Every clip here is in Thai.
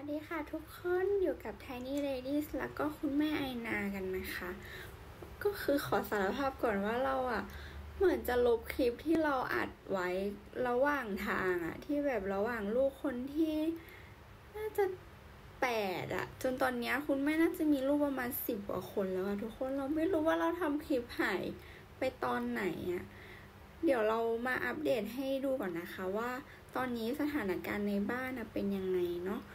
สดีค่ะทุกคนอยู่กับ Tiny Ladies แล้วก็คุณแม่ไอนากันนะคะก็คือขอสารภาพก่อนว่าเราเหมือนจะลบคลิปที่เราอัดไว้ระหว่างทางที่แบบระหว่างลูกคนที่น่าจะจนตอนนี้คุณแม่น่าจะมีลูกประมาณ10 กว่าคนแล้วทุกคนเราไม่รู้ว่าเราทำคลิปหายไปตอนไหนเดี๋ยวเรามาอัปเดตให้ดูก่อนนะคะว่าตอนนี้สถานการณ์ในบ้านเป็นยังไงเนาะ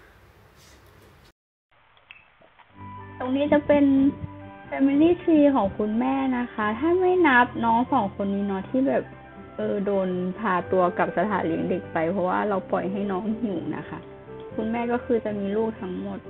ตรงนี้จะเป็น Family Tree ของคุณแม่นะคะ ถ้าไม่นับน้อง2 คนนี้เนาะที่แบบโดนพาตัวกลับสถานเลี้ยงเด็กไปเพราะว่าเราปล่อยให้น้องหิวนะคะ คุณแม่ก็คือจะมีลูกทั้งหมด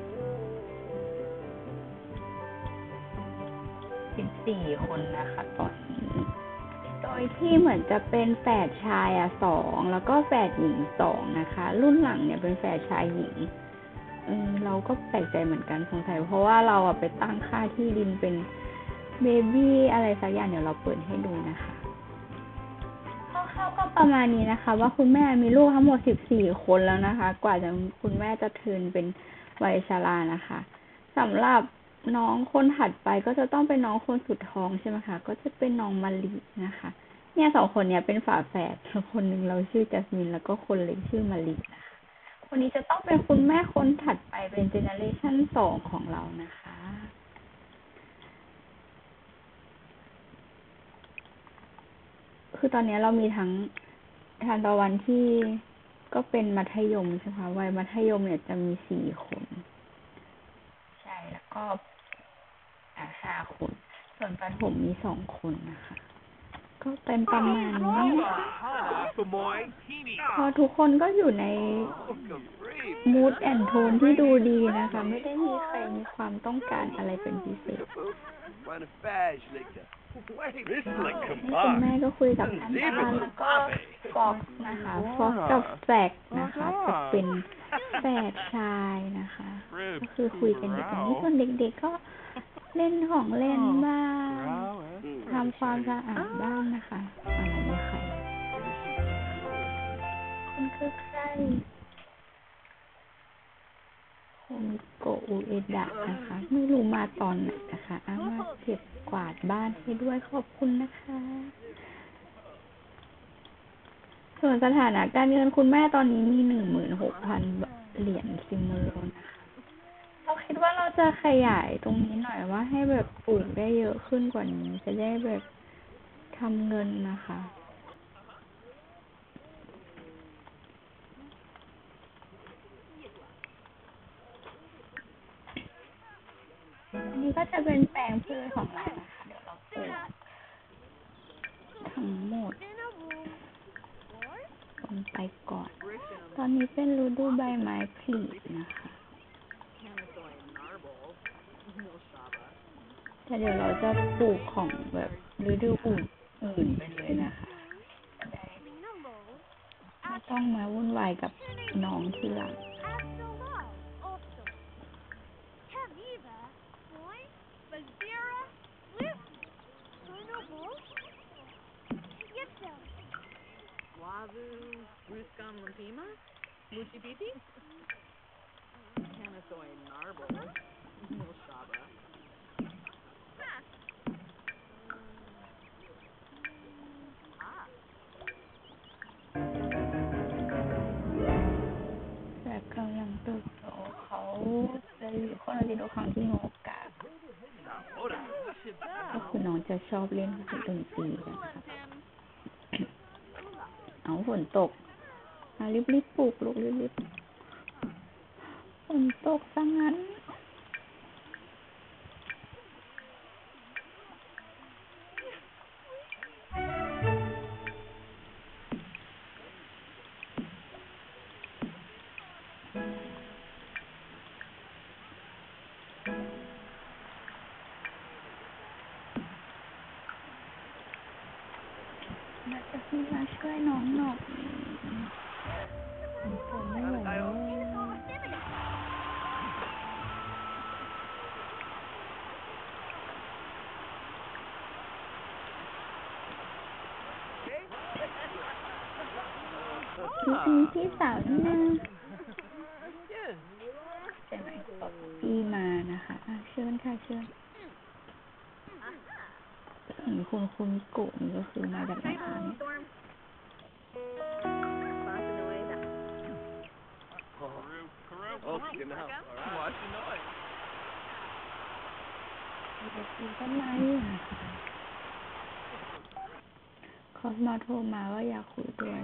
14 คนนะคะตอนนี้โดยที่เหมือนจะเป็นแฝดชาย2แล้วก็แฝดหญิง2นะคะรุ่นหลังเนี่ยเป็นแฝดชายหญิงเราก็แปลกใจเหมือนกันสงสัยเพราะว่าเราไปตั้งค่าที่ดินเป็นเบบี้อะไรสักอย่างเดี๋ยวเราเปิดให้ดูนะคะคร่าวๆก็ประมาณนี้นะคะว่าคุณแม่มีลูกทั้งหมด14 คนแล้วนะคะกว่าจะคุณแม่จะเทิร์นเป็นวัยชรานะคะสำหรับน้องคนถัดไปก็จะต้องเป็นน้องคนสุดท้องใช่ไหมคะก็จะเป็นน้องมะลินะคะเนี่ย2 คนเนี่ยเป็นฝาแฝดคนหนึ่งเราชื่อจัสมินแล้วก็คนเล็กชื่อมะลินะคะคนนี้จะต้องเป็นคุณแม่คนถัดไปเป็นเจเนอเรชัน2ของเรานะคะคือตอนนี้เรามีทั้งทานตะวันที่ก็เป็นมัธยมใช่ไหมวัยมัธยมเนี่ยจะมี4 คนใช่แล้วก็5 คนส่วนประถมมี2 คนนะคะก็เป็นประมาณนี้พอทุกคนก็อยู่ในมูดแอนโทนที่ดูดีนะคะไม่ได้มีใครมีความต้องการอะไรเป็นพิเศษคุณแม่ก็คุยกับท่านตะวันแล้วก็ฟอกนะคะฟอกกับแฟกนะคะจะเป็นแฝดชายนะคะก็คือคุยกันอย่างนี้ส่วนเด็กๆก็เล่นของเล่นบ้างทำความสะอาดบ้างนะคะอะไรนี่ใครคุณคือใครคุณโกอุเอดะนะคะไม่รู้มาตอนไหนนะคะมาเก็บกวาดบ้านให้ด้วยขอบคุณนะคะส่วนสถานะการเงินคุณแม่ตอนนี้มี 16,000 เหรียญซิมโมโลนะคะเราคิดว่าเราจะขยายตรงนี้หน่อยว่าให้แบบปลูกได้เยอะขึ้นกว่านี้จะได้แบบทำเงินนะคะอันนี้ก็จะเป็นแปลงพืชของเรานะคะเดี๋ยวเราปลูกทั้งหมดลงไปก่อนตอนนี้เป็นฤดูใบไม้ผลินะคะแต่เดี๋ยวเราจะปลูกของแบบฤดูอื่นไปเลยนะคะไม่ต้องมาวุ่นวายกับน้องทีหลังแบบกำลังเติบโตเขาจะอยู่คนละฤดูกาลที่โอกาสก็คือน้องจะชอบเล่นดนตรีนะคะเอาฝนตกรีบปลูกลูกรีบฝนตกซะงั้นมาจะพี่มาช่วยน้องหน่อยฝนไม่ไหวแล้วพี่สาวนี่นะใช่ไหมที่มานะคะเชิญค่ะเชิญคุณมิโกะนี่ก็คือมาจากไหนคะเนี่ยต้นไม้คอสมาโทรมาว่าอยากคุยด้วย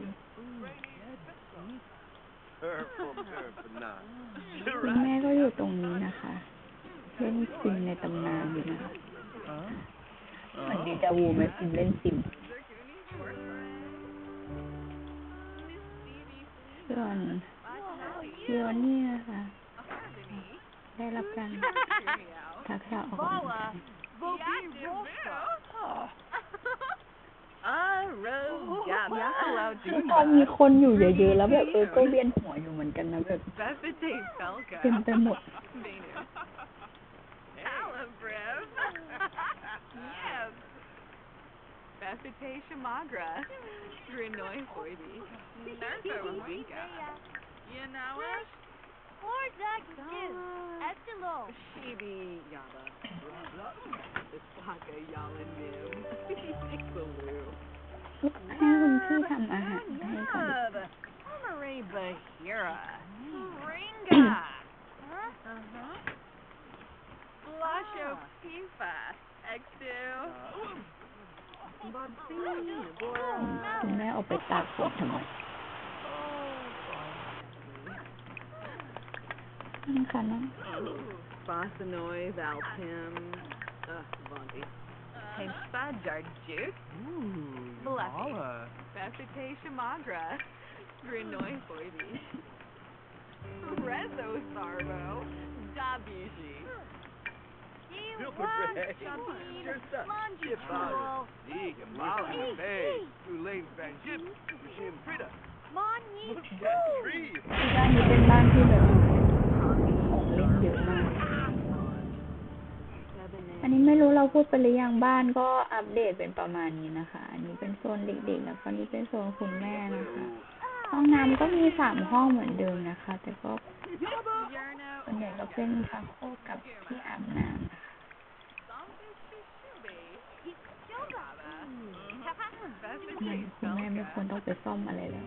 คุณแม่ก็อยู่ตรงนี้นะคะเล่นซิมในตำนานอยู่นะมันดีจาวูไหมซิมเล่นซิมส่วนฟิโอนี่นะคะได้รับการทักษะออกกำลังกายตอนมีคนอยู่เยอะๆแล้วแบบก็เวียนหัวอยู่เหมือนกันนะแบบเต็มไปหมดให้คุณพี่ทำอาหารให้ก่อนคุณแม่ออกไปตากฝนทำไมนั่งค่ะนั่งบ้านนี้เป็นบ้านที่แบบของเล่นเยอะมากอันนี้ไม่รู้เราพูดไปหรือยังบ้านก็อัปเดตเป็นประมาณนี้นะคะอันนี้เป็นโซนเด็กๆแล้วก็นี่เป็นโซนคุณแม่นะคะห้องน้ำก็มี3 ห้องเหมือนเดิมนะคะแต่ก็ส่วนใหญ่ก็เป็นชักโครกกับที่อาบน้ำนะคะคุณแม่ไม่ควรต้องไปซ่อมอะไรแล้ว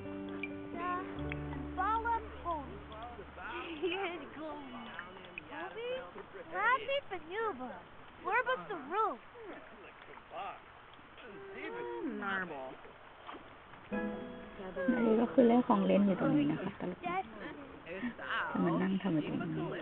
อันนี้ก็คือเล่นของเล่นอยู่ตรงนี้นะคะตลกจะมานั่งทำอะไรตรงนี้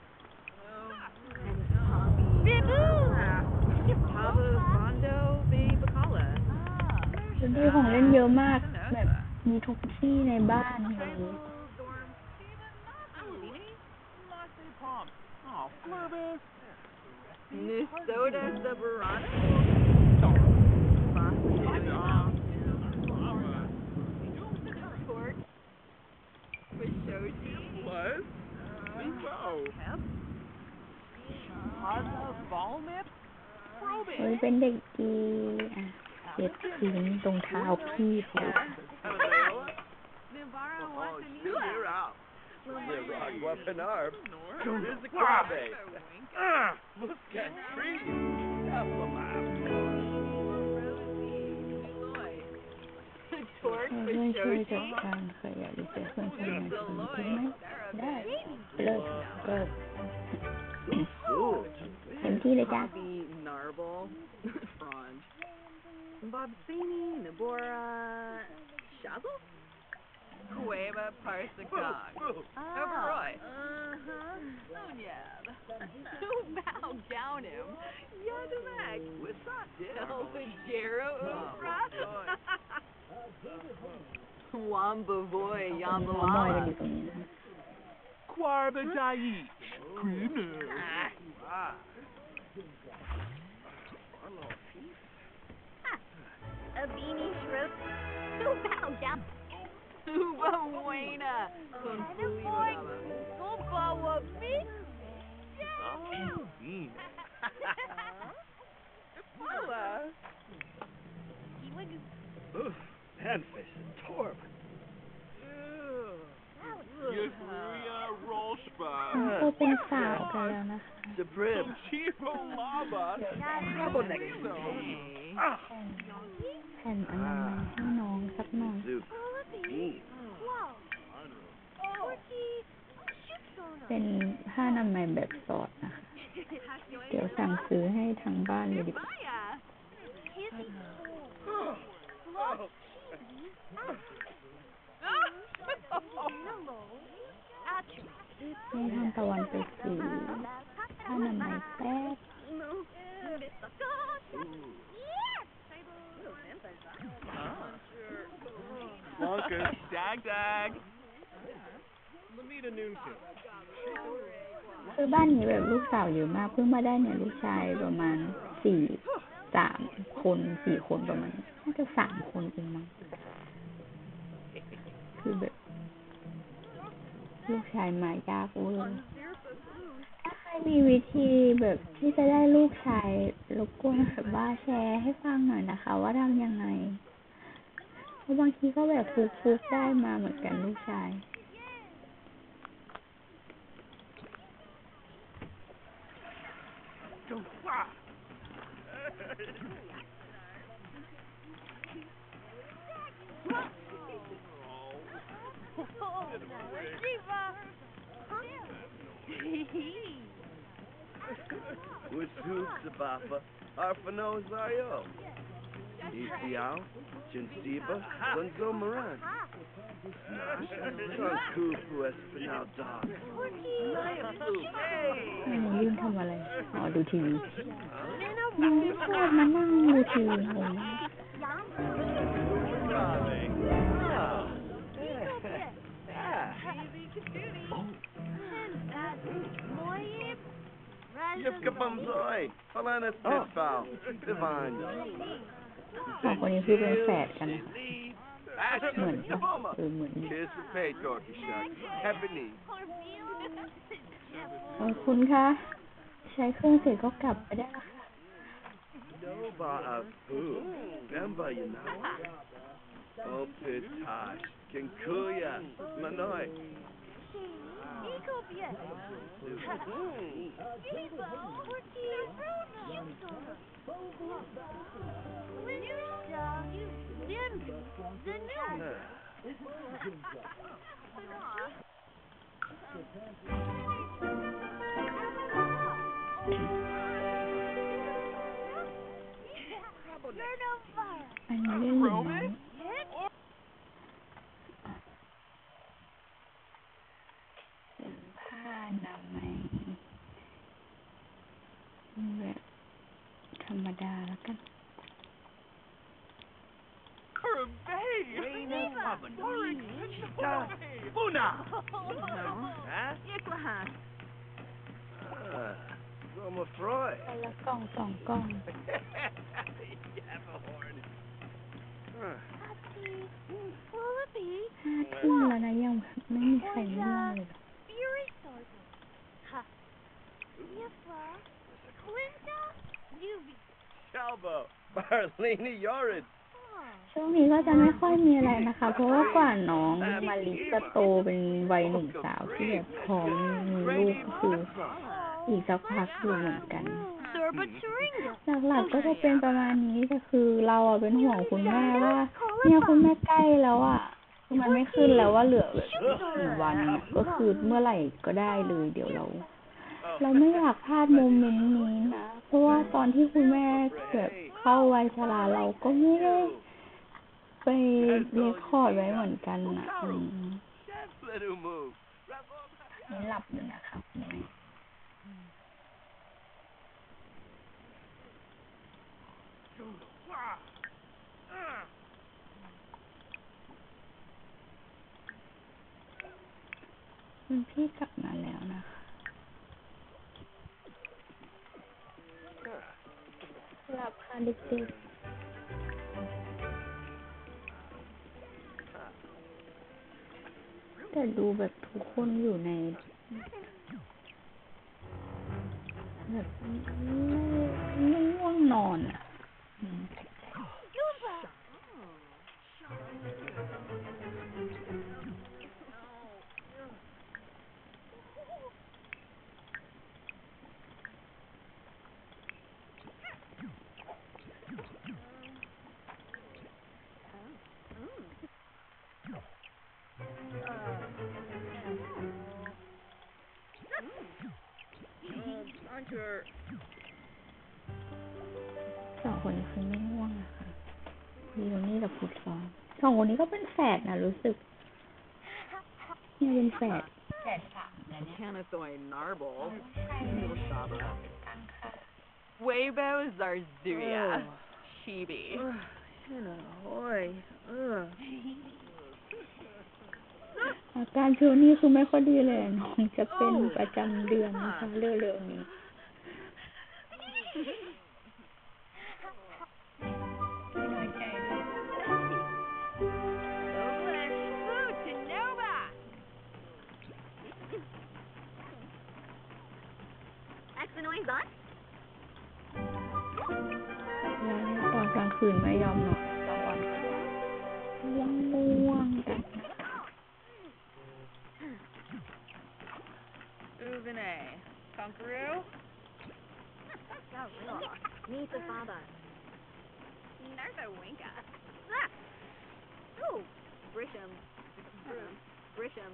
พื้นที่ของเล่นเยอะมากแบบมีทุกที่ในบ้านเลยเฮ้ยเป็นเด็กดีอ่ะเช็ดพื้นตรงเท้าพี่เขาช่วยจัดการขยะหรือเสียเพื่อนคนไหนถูกไหมได้เลิกเต็มที่เลยจ้ะเป็นสาวกันแล้วนะคะ The Brib. Chivo Lava. Rabonexizo. แผ่นอนามัยให้น้องสักหน่อย Zook. Bean. เป็นผ้าอนามัยแบบสอดนะคะ เดี๋ยวสั่งซื้อให้ทางบ้านเลยดีกว่าให้ทางตะวันไปซื้อผ้าอนามัยแป๊บ Wonka. Dag dag. Lamita Noonkin. คือบ้านนี้แบบลูกสาวเยอะมาก เพิ่งมาได้เนี่ยลูกชายประมาณ4 คนประมาณน่าจะ3 คนเองมั้งคือแบบลูกชายมายากเวอร์ถ้าใครมีวิธีแบบที่จะได้ลูกชายรบกวนแบบว่าแชร์ให้ฟังหน่อยนะคะ ว่าทำยังไงเพราะบางทีก็แบบฟุกได้มาเหมือนกันลูกชาย With Zook, Sabafa. Arfanos Ario. Isiao. Chinsiba. Gunzo Moran. Nash. Sankupu Espinal Dog. ยื่นทำอะไร อ๋อ ดูทีวีน้องชอบมานั่งดูทีวีงง Yipka Bumzoy. Falana Spitfall. Divine. 2 คนนี้คือเป็นแฝดกันนะ เหมือน Yaboma. เหมือน Kiss the pay, Dorky Shark. Happy คุณคะใช้เครื่องเสร็จก็กลับไปได้แล้วค่ะ Nova of Poo. Bemba, you know. Opitash. Kinkuya. Manoy. อันนี้เล่นหรือน้องผ้าอนามัยแบบธรรมดาแล้วกัน Buna! Huh? Roma Freud. คนละกล่อง2 กล่อง Yappahorn. 5 ทุ่มแล้วนะยังไม่มีใครง่วงเลย Chalbo. Barlini Yorid. ช่วงนี้ก็จะไม่ค่อยมีอะไรนะคะ เพราะว่ากว่าน้องมาลิจะโตเป็นวัยหนุ่มสาวที่แบบพร้อมมีลูกคืออีกสักพักอยู่เหมือนกัน หลักๆก็จะเป็นประมาณนี้แต่คือเราอะเป็นห่วงคุณแม่ว่าเนี่ยคุณแม่ใกล้แล้วอะคือมันไม่ขึ้นแล้วว่าเหลือแบบกี่วันอะก็คือเมื่อไหร่ก็ได้เลยเดี๋ยวเราไม่อยากพลาดโมเมนต์นี้นะ เพราะว่าตอนที่คุณแม่แบบเข้าวัยชราเราก็ไม่ได้ไปเรคคอร์ดไว้เหมือนกันนะนี่หลับอยู่นะคะคุณแม่คุณพี่กลับมาแล้วนะคะหลับค่ะเด็กๆแต่ดูแบบทุกคนอยู่ในแบบไม่ง่วงนอนอ่ะ Enter. สองคนนี้คือไม่ง่วงอะค่ะลีโอนี่กับพุทธซ้อนสองคนนี้ก็เป็นแฝดนะรู้สึกเนี่ยเป็นแฝดสามแล้วเนี่ย Canathoy Narble. ใช่ Saba. ค่ะ Weibo Zarzuya. Chibi. Oi. อาการช่วงนี้คือไม่ค่อยดีเลยน้องจะเป็นประจำเดือนนะคะเร็วๆนี้ แล้วเนี่ยตอนกลางคืนไม่ยอมนอนตอนกลางคืนง่วงกัน Uvene. Conqueroo. Meet the father. Nerva Winka. Oh, Grisham. Grisham.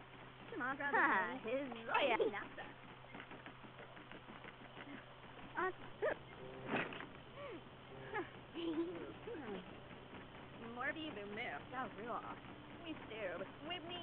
His Zoya. Morby Boomoo. We stew. Whitney.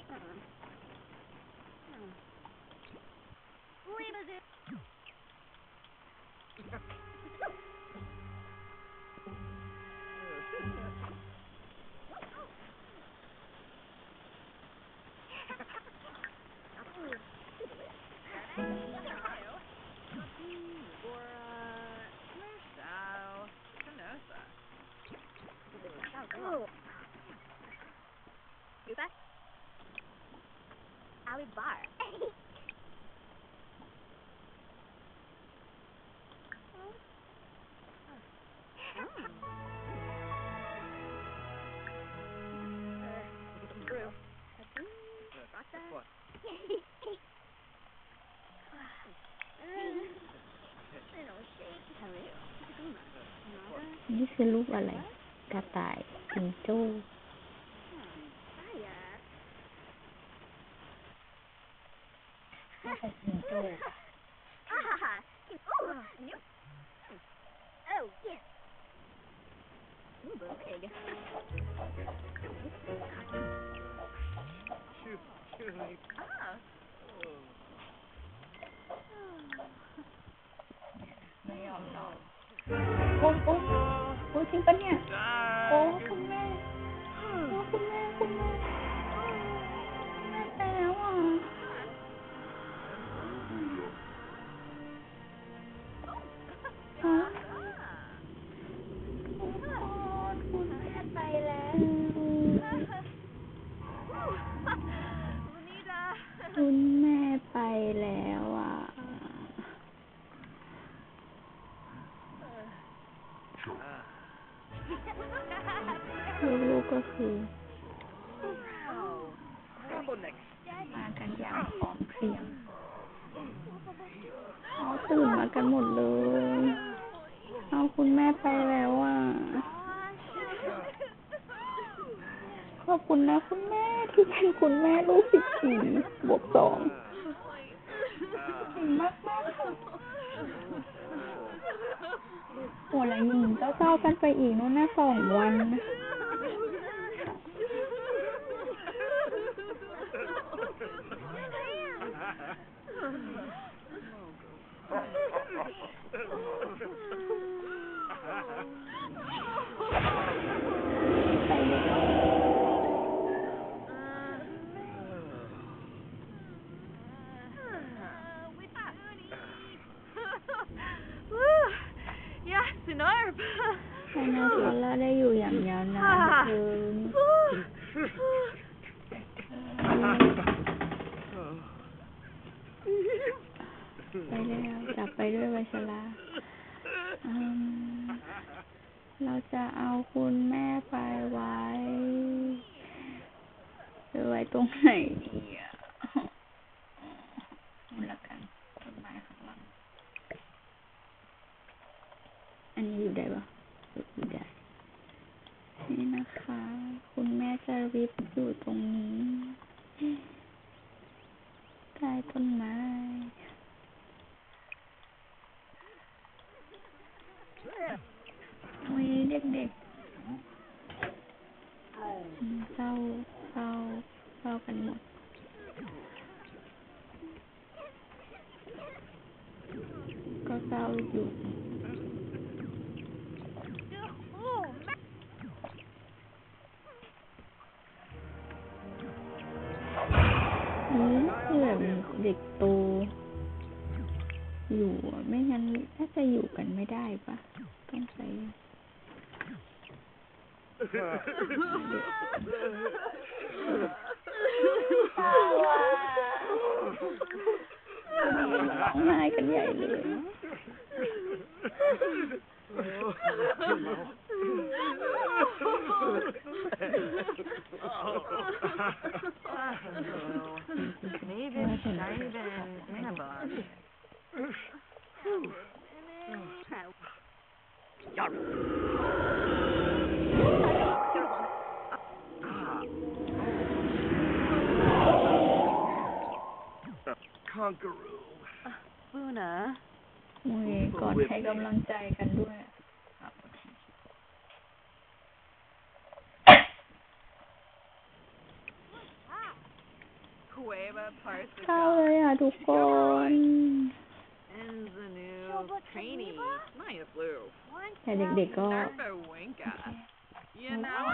You back? Ali Bar. Brew. What? นี่คือรูปอะไร กระต่ายจิงโจ้น่าจะจิงโจ้ Oh, yes. Ooh, the leg. Excuse me. Ah. ไม่ยอมนอนโอ้โอ้โอ้จริงปะเนี่ย โอ้คุณแม่โอ้คุณแม่คุณแม่ไปแล้วอ่ะฮะโอ้คุณแม่ไปแล้ว Bonita. คุณแม่ไปแล้วอ่ะลูกๆก็คือ Couple next. มากันอย่างพร้อมเพรียงเขาตื่นมากันหมดเลย เอาคุณแม่ไปแล้วอ่ะ ขอบคุณนะคุณแม่ที่เป็นคุณแม่ลูก14+2เก่งมากมากค่ะโอ้แล้วยิงเศร้าๆกันไปอีกนู่นนะ2 วันนะ ไปเลย Yes, Sinarb. ให้นาซาร่าได้อยู่อย่างยาวนานเถิดไปแล้วจับไปด้วยไวชราเราจะเอาคุณแม่ไปไว้ตรงไหนดีอ่ะนี่ละกันต้นไม้ข้างหลังอันนี้อยู่ได้ปะอยู่ได้นี่นะคะ คุณแม่จะริบอยู่ตรงนี้ใต้ต้นไม้เด็กๆเศร้าเศร้าเศร้ากันหมดก็เศร้าอยู่คือแบบมีเด็กโตอยู่ไม่งั้นถ้าจะอยู่กันไม่ได้ปะต้องใช้ร้องไห้กันใหญ่เลย Maybe Shivan Cinnabon. Conqueror. Luna. กอดให้กำลังใจกันด้วยเข้าเลยอ่ะทุกคน And the new trainee, Maya Blue. แต่เด็กๆก็ Nerva Winka. You know?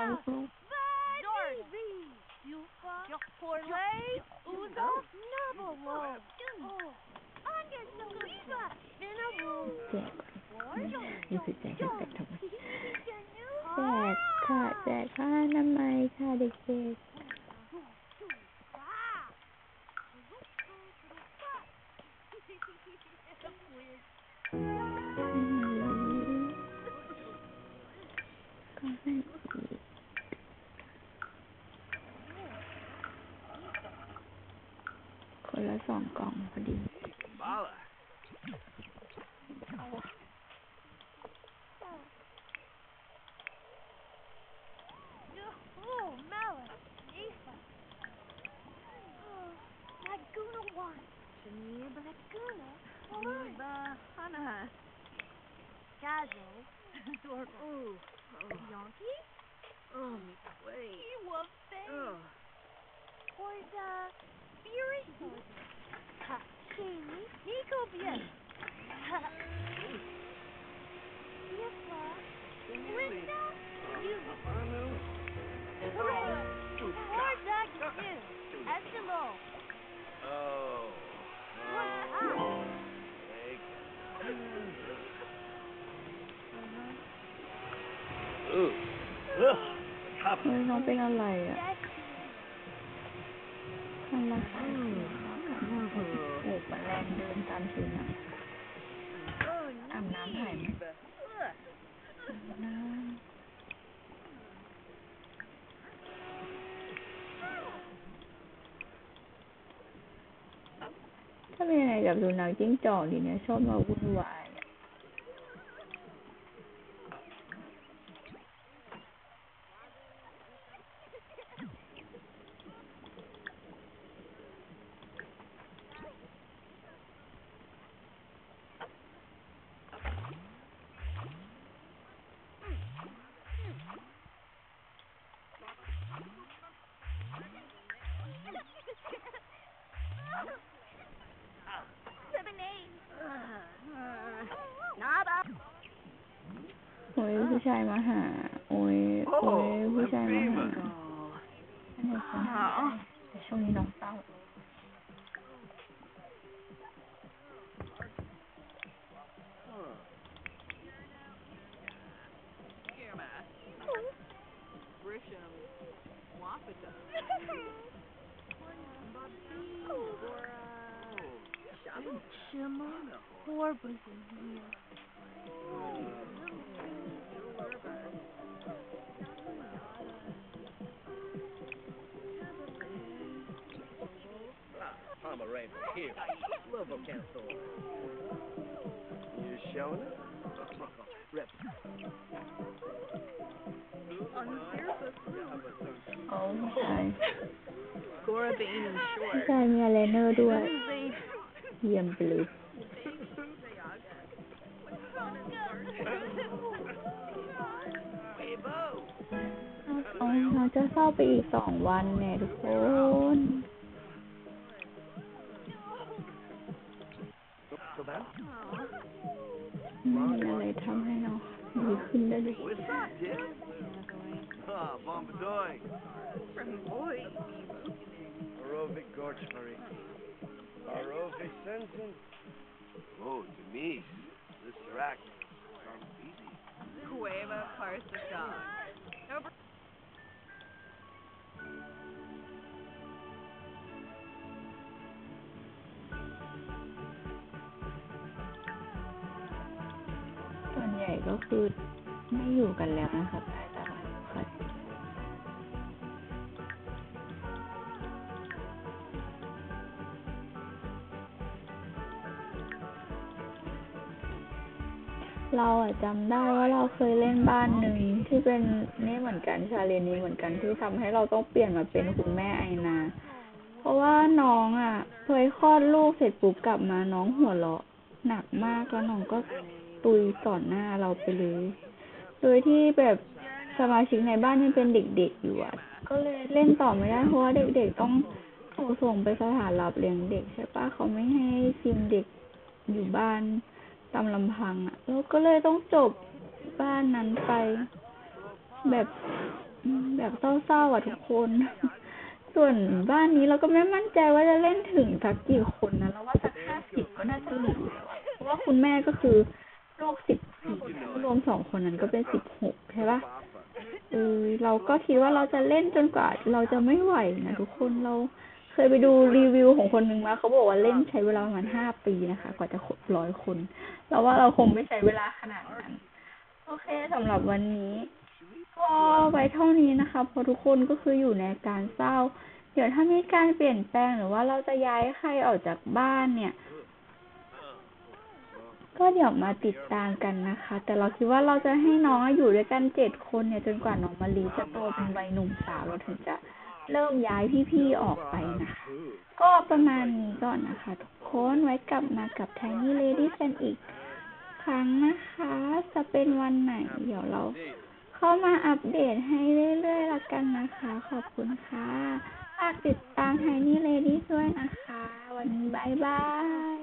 แจกค่ะแจกผ้าอนามัยค่ะเด็กๆคนละ2 กล่องพอดี Bala. Oh. น้องเป็นอะไรอ่ะน่ารักโอ้แมลงเดินตามสุนัขอาบน้ำถ่ายไหมถ้าเป็นยังไงกับสุนัขจิ้งจอกดีเนี่ยชอบมาวุ่นวายโอ้ยผู้ชายมาหาโอ้ยผู้ชายมาหาช่วงนี้น้องเศร้า Pomeranian here. Love them cancel. You showing it? Rep. โอ้ผู้ชาย Gora Bane in ผู้ short. ชายมีอะไรเนอร์ด้วยเยี่ยมไปเลย Oh, จะเศร้าไปอีก2 วันแน่ทุกคน So bad? ไม่มีอะไรทำให้เราดีขึ้นได้เลย What's up, kid? Ah, Bombadoy. From boy. Arovic Gorchmarie. Arovic Sensen. Oh, Denise. This rack sounds easy. Cueva Parsashan. Over. ส่วนใหญ่ก็คือไม่อยู่กันแล้วนะครับใครจะรักใครเราจำได้ว่าเราเคยเล่นบ้านหนึ่งที่เป็นนี่เหมือนกันชาเลนนี้เหมือนกันที่ทำให้เราต้องเปลี่ยนมาเป็นคุณแม่ไอนา เพราะว่าน้องเคยคลอดลูกเสร็จปุ๊บกลับมาน้องหัวเราะหนักมากแล้วน้องก็ตุยต่อหน้าเราไปเลย โดยที่แบบสมาชิกในบ้านยังเป็นเด็กๆอยู่ก็เลยเล่นต่อไม่ได้เพราะว่าเด็กๆต้องถูกส่งไปสถานรับเลี้ยงเด็กใช่ปะเขาไม่ให้ทีมเด็กอยู่บ้านตามลำพังแล้วก็เลยต้องจบบ้านนั้นไปแบบเศร้าๆทุกคน ส่วนบ้านนี้เราก็ไม่มั่นใจว่าจะเล่นถึงสักกี่คนนะเราว่าสัก50ก็น่าจะเหลือเพราะว่าคุณแม่ก็คือลูก10 รวม2 คนนั้นก็เป็น16ใช่ปะเราก็คิดว่าเราจะเล่นจนกว่าเราจะไม่ไหวนะทุกคนเราเคยไปดูรีวิวของคนหนึ่งมาเขาบอกว่าเล่นใช้เวลาประมาณ5 ปีนะคะกว่าจะครบ100 คนเราว่าเราคงไม่ใช้เวลาขนาดนั้นโอเคสำหรับวันนี้ก็ไว้เท่านี้นะคะเพราะทุกคนก็คืออยู่ในการเศร้าเดี๋ยวถ้ามีการเปลี่ยนแปลงหรือว่าเราจะย้ายใครออกจากบ้านเนี่ยก็เดี๋ยวมาติดตามกันนะคะแต่เราคิดว่าเราจะให้น้องอยู่ด้วยกัน7 คนเนี่ยจนกว่าน้องมะลิจะโตเป็นวัยหนุ่มสาวเราถึงจะเริ่มย้ายพี่ๆออกไปนะคะก็ประมาณนี้ก่อนนะคะทุกคนไว้กลับมากับ Tiny Ladies กันอีกครั้งนะคะจะเป็นวันไหนเดี๋ยวเราเข้ามาอัปเดตให้เรื่อยๆละกันนะคะขอบคุณค่ะฝากติดตาม Tiny Ladies ด้วยนะคะวันนี้บ๊ายบาย